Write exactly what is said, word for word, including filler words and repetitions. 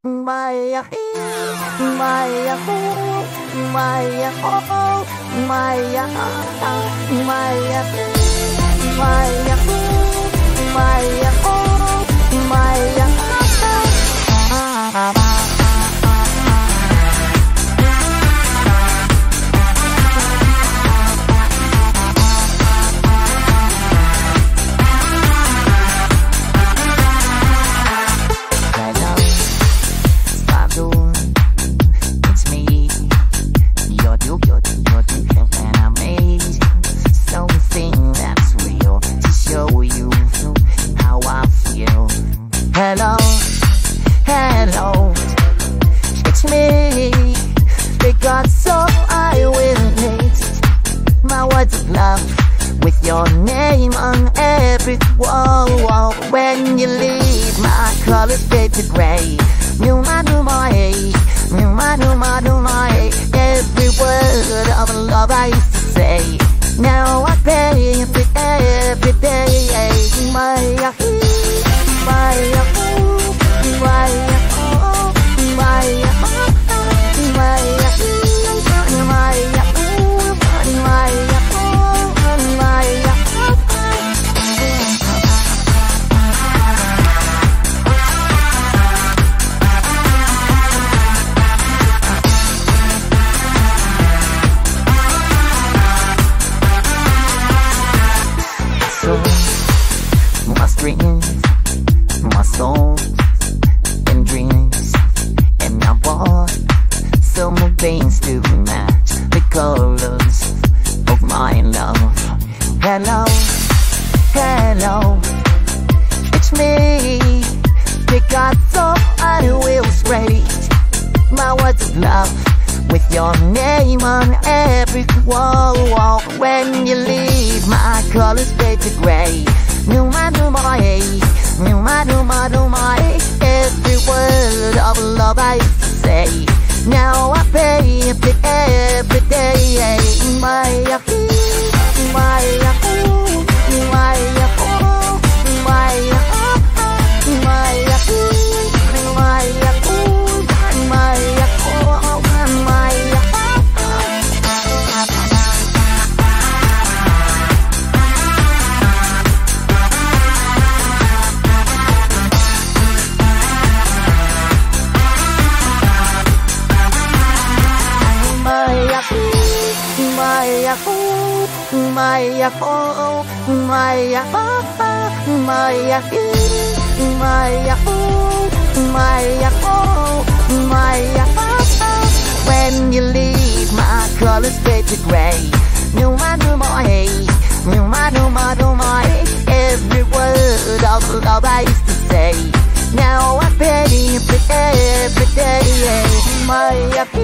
Maya, Maya, Maya, Maya, Maya, Maya, Maya, Maya. Hello, hello, it's me. Because so I will need my words of love with your name on every wall. When you leave, my colors fade to gray. Numa Numa, Numa Numa Numa. Every word of love I used to say, now I pay every, every day. My Maya, Maya, Maya, so my strings, my soul and dreams, and I want some things to match the colors of my love. Hello, hello, it's me. Picasso, I will straight my words of love with your name on every wall. When you leave, my colors fade to gray. Numa Numa, Numa Numa Numa. Every word of love I used to say, now I pay every, every day. Maya, Maya, Maya, Maya, Maya, Maya, Maya, Maya. Maya, Maya, Maya, Maya, Maya, Maya, Maya. When you leave, my colors fade to gray. Numa Numa, Numa Numa Numa. Every word of love I used to say, now I pay every, every day. Maya.